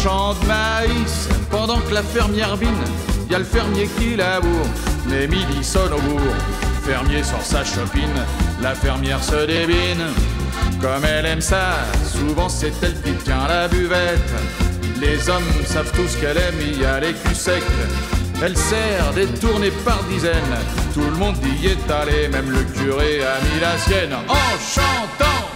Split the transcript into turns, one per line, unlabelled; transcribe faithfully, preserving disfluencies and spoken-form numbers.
champ de maïs, pendant que la fermière bine, y a le fermier qui laboure. Mais midi sonne au bourg, fermier sort sa chopine, la fermière se débine. Comme elle aime ça, souvent c'est elle qui tient la buvette. Les hommes savent tous qu'elle aime y a les culs secs. Elle sert des tournées par dizaines, tout le monde y est allé, même le curé a mis la sienne en chantant.